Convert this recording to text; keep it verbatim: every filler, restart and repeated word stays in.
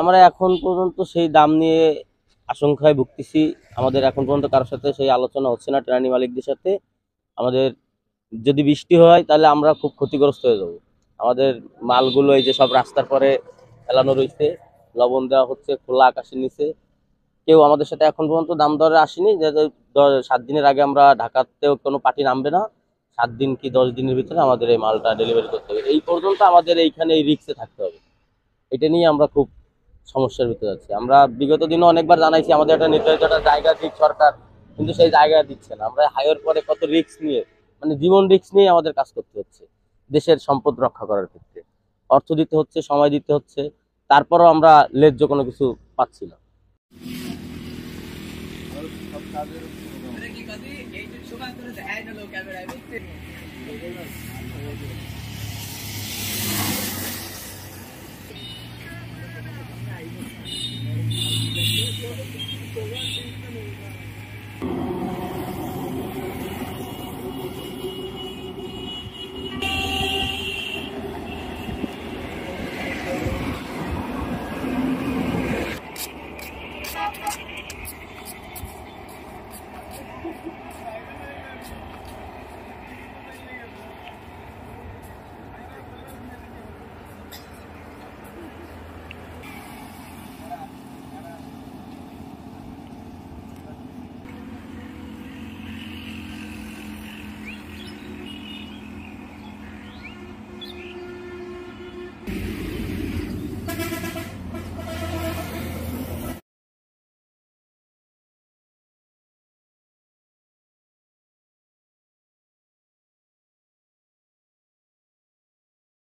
আমরা এখন পর্যন্ত সেই দাম নিয়ে আশঙ্কায় ভুগতেছি। আমাদের এখন পর্যন্ত কারোর সাথে সেই আলোচনা হচ্ছে না ট্রানি মালিকদের সাথে। আমাদের যদি বৃষ্টি হয় তাহলে আমরা খুব ক্ষতিগ্রস্ত হয়ে যাব। আমাদের মালগুলো এই যে সব রাস্তার পরে ফেলানো রয়েছে, লবণ দেওয়া হচ্ছে খোলা আকাশের নিচে। কেউ আমাদের সাথে এখন পর্যন্ত দাম দরে আসেনি যে যে দ- সাত দিনের আগে আমরা ঢাকাতেও কোনো পার্টি নামবে না, সাত দিন কি দশ দিনের ভিতরে আমাদের এই মালটা ডেলিভারি করতে হবে। এই পর্যন্ত আমাদের এইখানে এই রিক্সে থাকতে হবে। এটা নিয়ে আমরা খুব সমস্যার ভিতরে আছি। আমরা বিগত দিনে অনেকবার জানাইছি আমাদের একটা নির্ধারিত একটা জায়গা দিক সরকার, কিন্তু সেই জায়গা দিচ্ছে না। আমরা হাইওয়ের পরে কত রিস্ক নিয়ে, মানে জীবন রিস্ক নিয়ে আমাদের কাজ করতে হচ্ছে দেশের সম্পদ রক্ষা করার ক্ষেত্রে। অর্থ দিতে হচ্ছে, সময় দিতে হচ্ছে, তারপরও আমরা ন্যায্য কোনো কিছু পাচ্ছি না।